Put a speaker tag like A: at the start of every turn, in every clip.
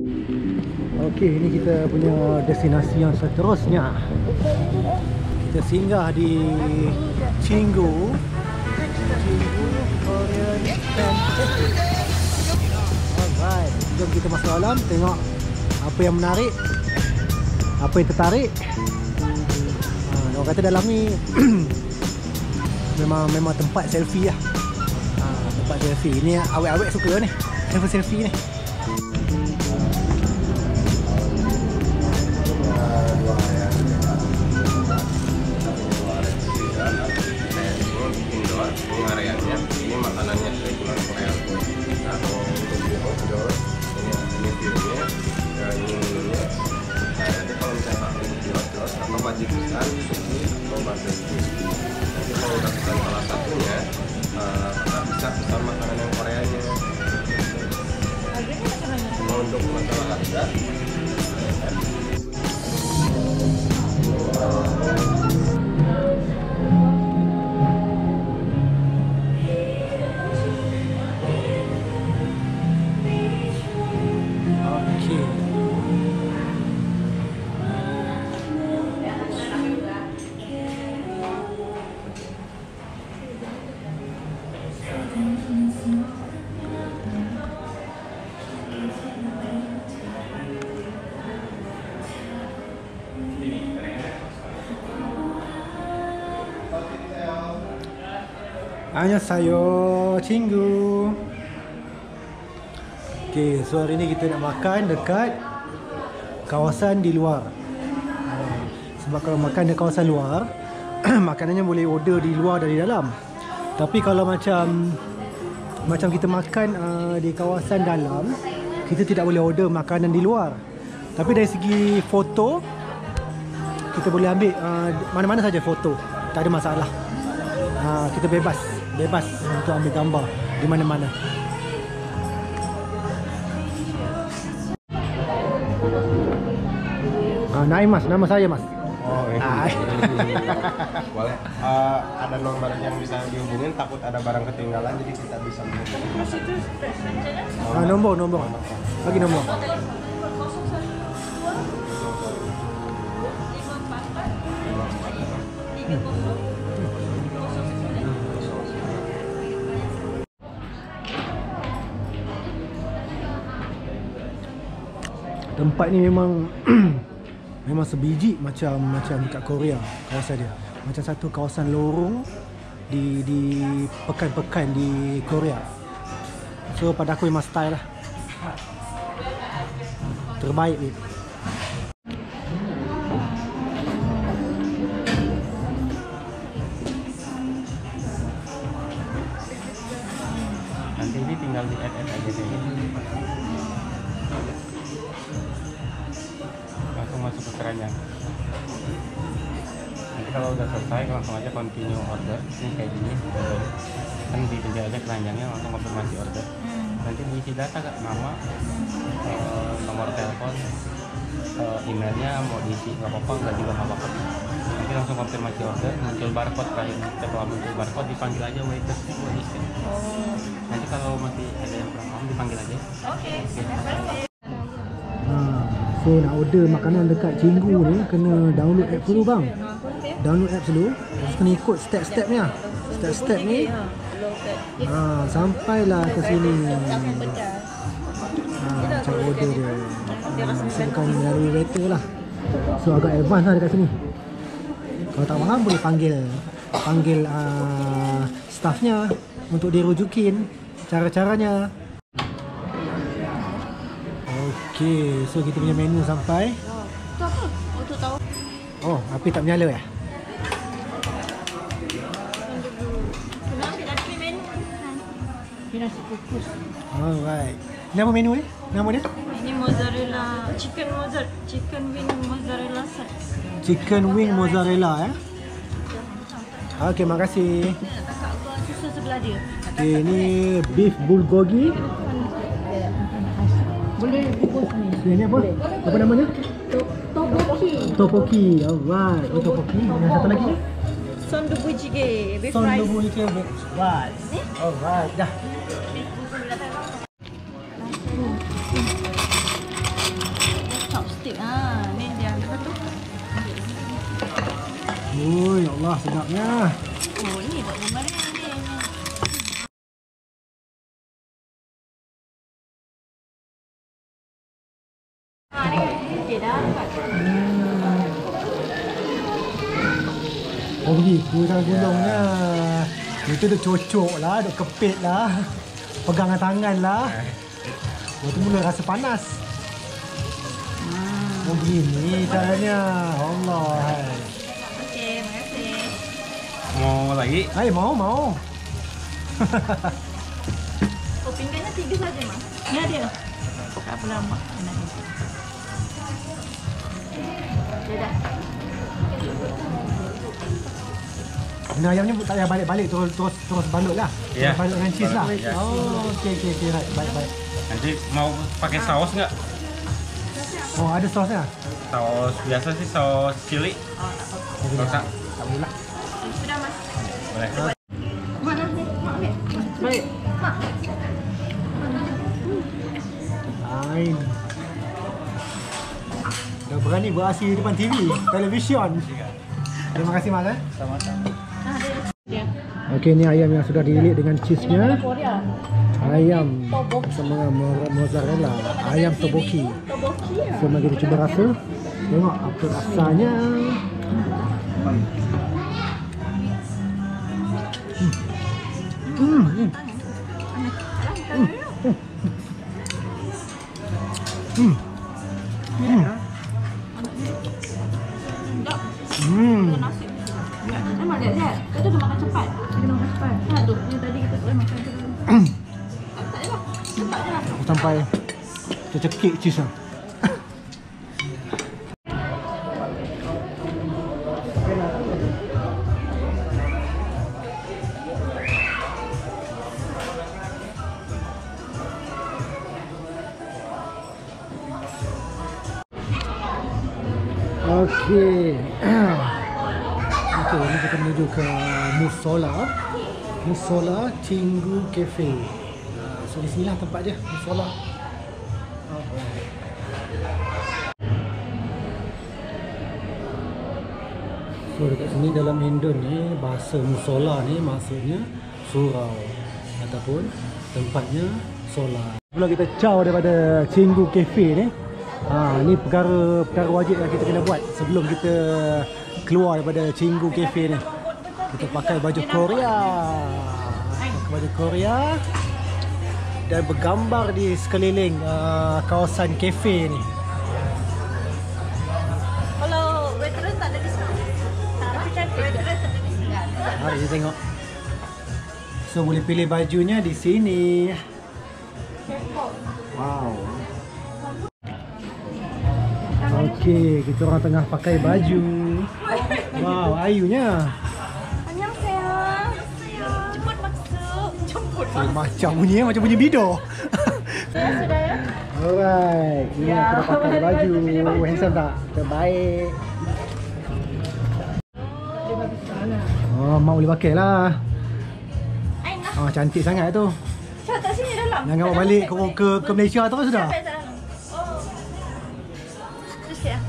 A: Okey, ini kita punya destinasi yang seterusnya. Kita singgah di Cinggu Korean Fan Festival. Alright, jom kita masuk dalam tengok apa yang menarik, apa yang tertarik. Orang kata dalam ni memang tempat selfie lah. Tempat selfie. Ni awet-awet suka ni selfie ni.
B: Ini areanya, ini makanannya regular Korea. Nah, kalau untuk di outdoor, ini view-nya, ini minumnya. Nah, nanti kalau misalnya untuk di outdoor, atau wajib pesan sushi atau barbecue. Nanti kalau udah pesan salah satunya, kakak bisa pesan makanan yang Koreanya. Cuma untuk masalah harga.
A: Annyeonghaseyo, Cinggu. Okey, so hari ni kita nak makan dekat kawasan di luar. Sebab kalau makan di kawasan luar, makanannya boleh order di luar dari dalam. Tapi kalau macam kita makan di kawasan dalam, kita tidak boleh order makanan di luar. Tapi dari segi foto, kita boleh ambil mana-mana saja foto, tak ada masalah. Kita bebas untuk ambil gambar di mana-mana. Naim mas, nama saya mas.
B: Oh iya. Boleh. Ada nomor yang bisa dihubungin, takut ada barang ketinggalan, jadi kita bisa menghubungi.
A: Nombor. Bagi nombor. Tempat ni memang memang sebiji macam dekat Korea, kawasan dia. Macam satu kawasan lorong di pekan-pekan di Korea. So pada aku memang style lah. Terbaik ni.
B: Nanti ini tinggal di add aja deh. Langsung masuk ke keranjang. Nanti kalau udah selesai langsung aja continue order. Ini kayak gini, kan dipencet aja keranjangnya, langsung konfirmasi order. Nanti diisi data kak, nama, nomor telepon, emailnya mau diisi nggak apa-apa, nggak juga nggak apa-apa. Nanti langsung konfirmasi order, muncul barcode terakhir. Setelah muncul barcode dipanggil aja waitersnya buat isi. Nanti kalau masih ada yang kurang paham dipanggil aja. Oke.
A: So nak order makanan dekat Cinggu ni kena download app dulu bang. Download app dulu. Terus kena ikut step-step ni lah. Step-step ni. Sampailah ke sini. Cara order dia. Bukan melalui waiter lah. So agak advance lah dekat sini. Kalau tak faham boleh panggil staffnya untuk dirujukin cara-caranya. Okey, so kita punya menu sampai.
C: Itu apa? Untuk tahu.
A: Oh, api tak menyala ya?
C: Kena ambil lagi menu. Ini nasi kukus.
A: Alright. Ini apa menu ni? Nama dia?
C: Ini mozzarella, chicken wing mozzarella set.
A: Chicken wing mozzarella ya. Okey, makasih.
C: Kakak gua susu sebelah dia.
A: Okey, ni beef bulgogi.
C: Boleh bubur ni.
A: Ini apa? Apa namanya?
C: Tteokbokki.
A: Tteokbokki. Alright. Oh, tteokbokki. Yang satu lagi?
C: Sondubujigae, beef rice.
A: Sondubujigae beef rice. Alright, dah.
C: Ni dia satu.
A: Oh, ya Allah, sedapnya.
C: Oh, ini buat gambar ni. Okey dah.
A: Oh, begitu cara gulungnya. Itu dah cocok lah, dah kepit lah. Pegang dengan tangan lah. Lepas tu mula rasa panas. Oh, begini caranya. Allah.
C: Okey, terima kasih.
B: Mau lagi?
A: Hai, mau.
C: Oh, pinggangnya 3 saja, Mak. Ni ada. Tak apa lama. Enak ni. Dah.
A: Ini ayamnya tak payah balik-balik, terus balut lah.
B: Ya.
A: Terus balut dengan cheese lah.
B: Ya.
A: Oh, okey. Right. Baik.
B: Nanti mau pakai saus nggak?
A: Oh, ada sausnya?
B: Saus biasa sih, saus chili.
A: Oh,
B: tak?
A: Tak boleh lah.
C: Sudah, Mas.
B: Boleh.
C: Mak nanti. Mak ambil.
A: Baik.
C: Mak.
A: Lain. Dah berani beraksi di depan TV, television. Terima kasih, Mas.
B: Sama-sama.
C: Dia.
A: Okey, ni ayam yang sudah dililit dengan cheese-nya.
C: Korea.
A: Ayam sama mozzarella. Ayam toboki.
C: Toboki ya.
A: So, mari kita cuba rasa. Tengok apa rasanya.
C: Nasi. Memang lihat. Kita tu makan cepat. Kita makan cepat. Tu. Ni tadi kita boleh makan tu. Tak je lah. Cepat je lah.
A: Aku sampai tercekik cheese lah. Okey. Okey, ni kita menuju ke Musola Cinggu Cafe. So di sinilah tempat dia, Musola. So dekat sini dalam Indon ni bahasa Musola ni maksudnya surau ataupun tempatnya solat. Sebelum kita caw daripada Cinggu Cafe ni, ni perkara wajib yang kita kena buat sebelum kita keluar daripada Cinggu Cafe ni. Kita pakai baju Korea. Baju Korea dan bergambar di sekeliling kawasan kafe ni.
C: Kalau veteran tak ada diskaun. Tapi cantik. Veteran tak ada diskaun.
A: Mari kita tengok. So boleh pilih bajunya di sini. Wow. Okey, kita orang tengah pakai baju. Wow, ayunya.
C: Annyeonghaseyo. Cepat masuk. Cepat
A: Macam bunyi macam bunyi bido.
C: Sudah ya?
A: Alright, ini kita pakai baju. Handsome tak? Terbaik. Oh, mak boleh pakai lah. Oh, cantik sangat tu.
C: Cepat kat sini dalam.
A: Jangan bawa balik ke Malaysia terus sudah.
C: Sampai dalam. Oh. Terus ya.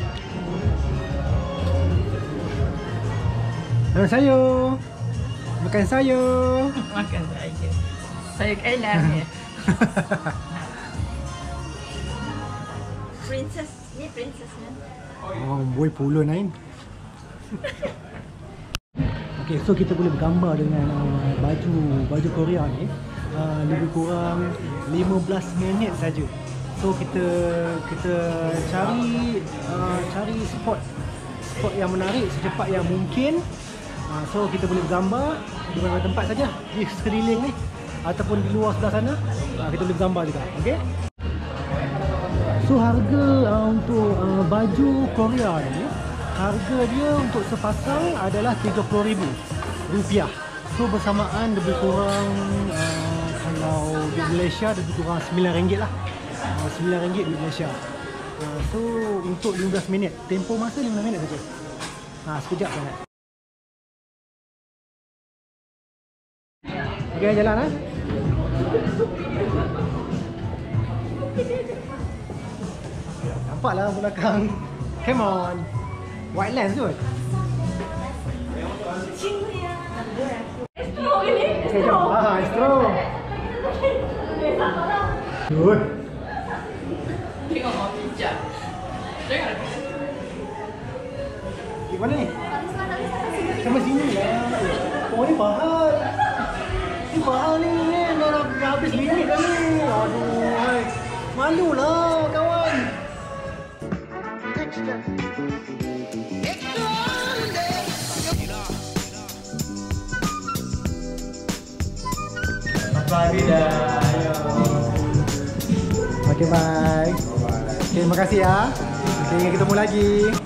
A: Makan sayur. Makan sayur.
C: Makan saya. Saya kailan ya. Princess, ni princessnya.
A: Oh, boy puluh Nain. Okey, so kita boleh bergambar dengan baju Korea ni. Lebih kurang 15 minit saja. So kita cari spot yang menarik secepat yang mungkin. So kita boleh bergambar di mana tempat saja di sekeliling ni ataupun di luar sebelah sana. Kita boleh bergambar juga. Okey. So harga untuk baju Korea ni, harga dia untuk sepasang adalah RM30,000. So bersamaan lebih kurang kalau di Malaysia lebih kurang RM9 lah. RM9 di Malaysia. So untuk 15 minit, tempoh masa 15 minit saja. Sekejap sangat. Okey, jalan . Nampaklah belakang. Come on. White lens tu.
C: Straw ini.
A: Okay, jom. Straw. Good.
C: Tengok mau pijak. Tengok.
A: Di mana ni? Sama sini lah. Oh ni mahal. Ni mahal ni. Dah habis limit dah ni. Aduh. Hai. Malulah kawan. Sampai dah. Okay, bye. Okay, terima kasih ya. Okay, ketemu lagi.